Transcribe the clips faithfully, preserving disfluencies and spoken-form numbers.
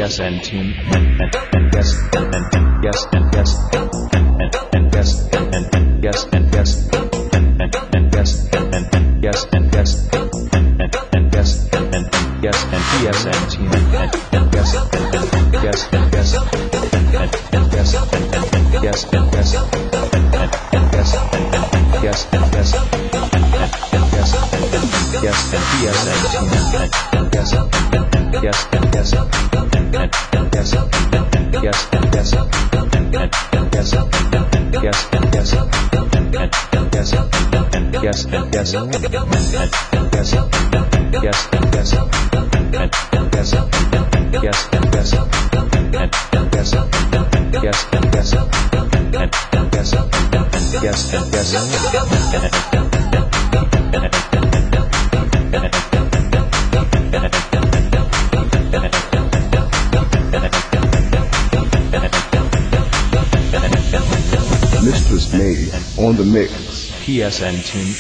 S N team and and and yes and and and yes and yes and and and yes and and and yes and yes and and and yes and and and yes and yes and and and yes and and and yes and P S N team and and and yes and and and yes and yes and and and yes and and and yes and yes and and and yes and and and yes and yes and and and yes and and yes and P S N team and and yes and and yes and yes and and and yes and and yes and yes and and and yes and and yes and yes and and and yes and yes and yes and and yes and yes and yes and and yes and yes and yes and and yes and yes and yes and and yes and yes and Mistress May on the mix. P S N team.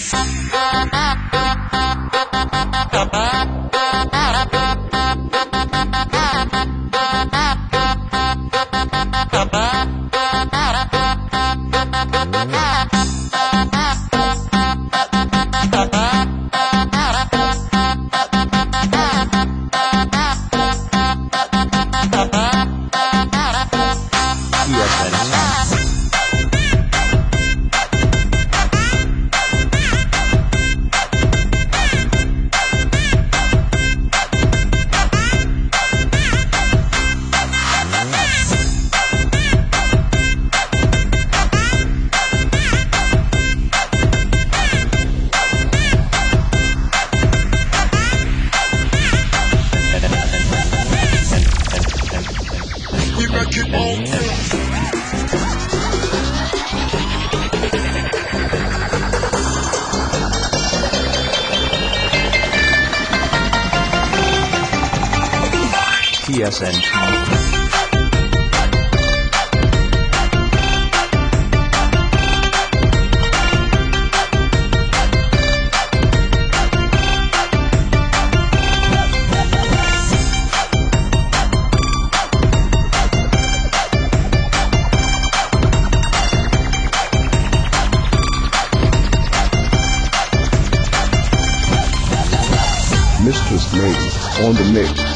P S N team. Mistress May on the mix.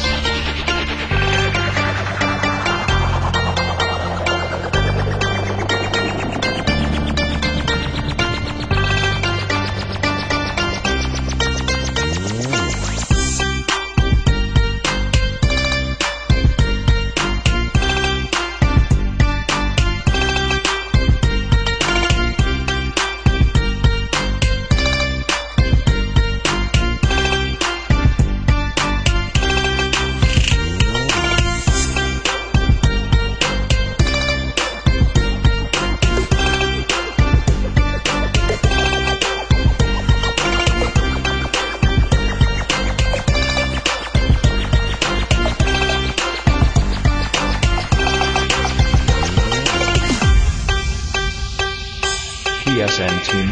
P S N team.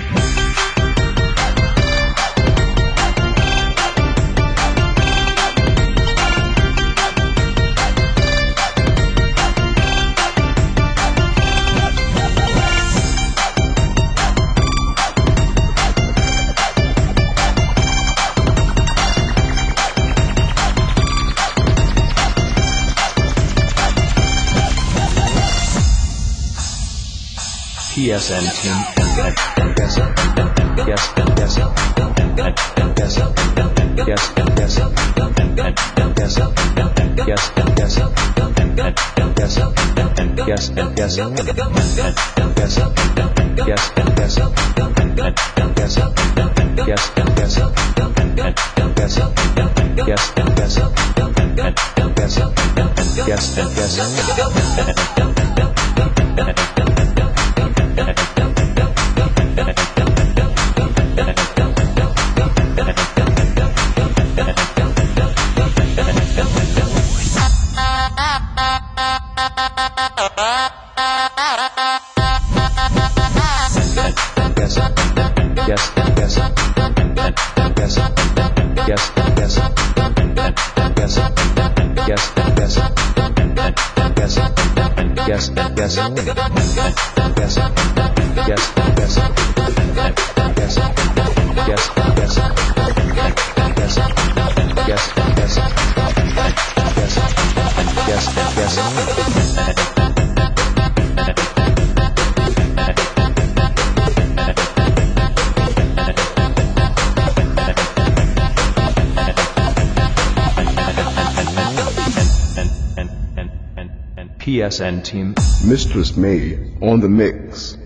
P S N team and and yes and yes and yes and and yes and yes and yes and and yes and yes and yes and and yes and yes and yes and yes and yes and yes and yes and yes and yes and yes and yes and yes and yes and yes and yes and yes yes, yes, and and yes, and yes, yes, and and yes, yes, yes, yes, yes, yes, yes, yes, yes, yes, yes, yes, yes, yes, yes. P S N team. Mistress May on the mix.